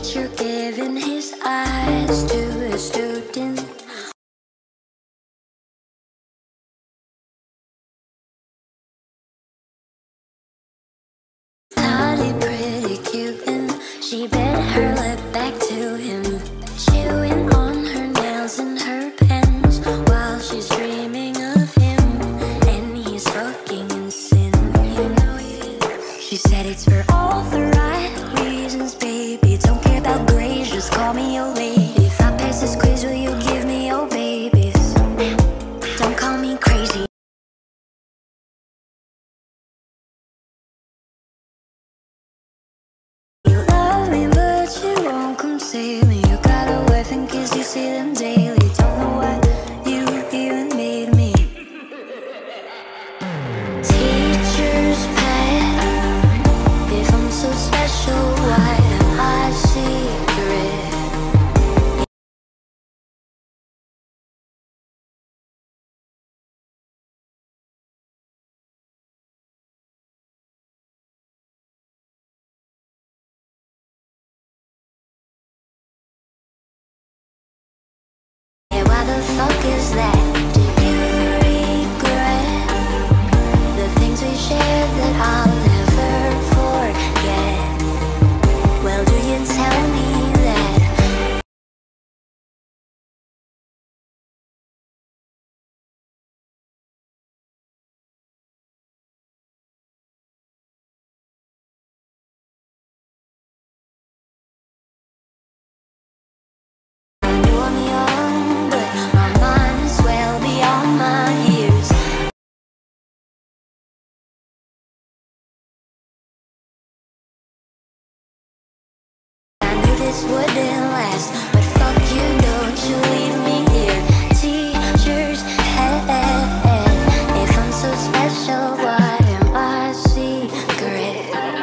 teacher giving his eyes to a student. Tiny, pretty cute, and she bent her lip back to him, chewing on her nails and her pens while she's dreaming of him. And he's fucking in sin, you know he is. She said it's for all the right reasons, baby. Don't care about grades, just call me your lady. If I pass this quiz, will you give me your babies? Don't call me crazy. You love me, but you won't come see me. You got a wife and kids, you see them daily. Don't know why you even made me. Teacher's pet. If I'm so special, why am I secret? Yeah, why the fuck is that? Do you regret the things we shared that I'll never forget? Well, do you tell me that? I know I'm young, but my mind is well beyond my years. I knew this wouldn't last, but fuck you, don't you leave me here. Teacher's head. If I'm so special, why am I secret?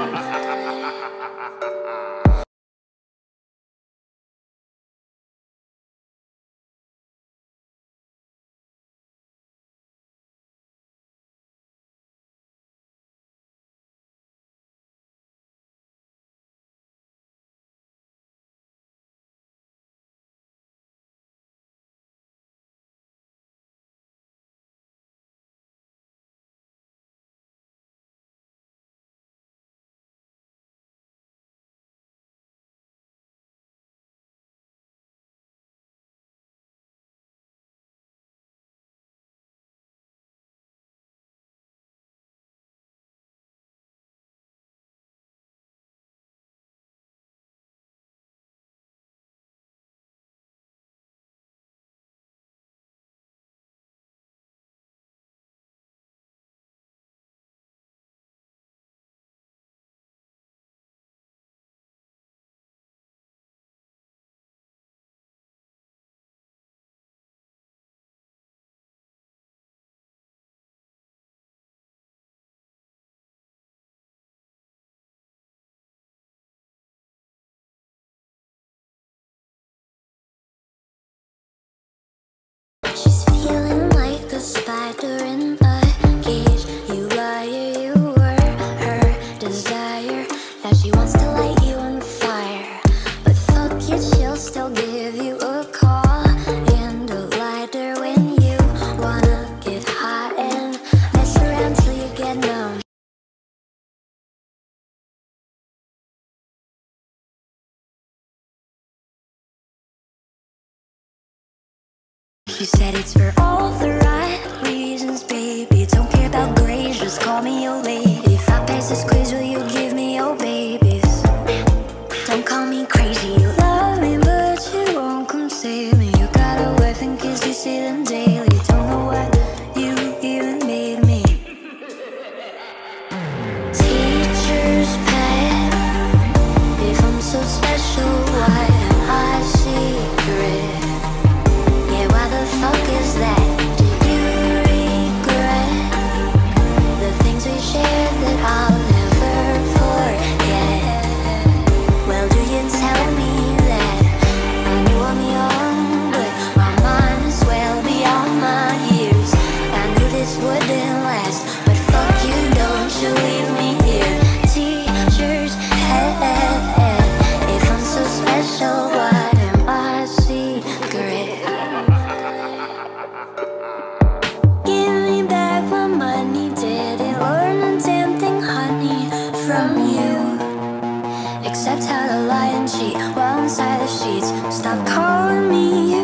She's feeling like a spider in a cage. You liar, you were her desire. Now she wants to light you on fire, but fuck it, she'll still give you a call and a lighter when you wanna get hot and mess around till you get numb. She said it's for all the right reasons, baby. Don't care about grades, just call me your lady. If I pass this quiz, will you give me your babies? Don't call me crazy. You love me, but you won't come see me. You got a wife and kids, you see them daily. Don't know why you even made me. Teacher's pet. If I'm so special, why am I secret? Yeah, why the fuck is that? Do you regret the things we shared that I'll never forget? Well, do you tell me that? I know I'm young, but my mind is well beyond my years. I knew this wouldn't last, but fuck you, don't you leave me here. Teacher's head. If I'm so special, Stop telling a lie and cheat while inside the sheets. Stop calling me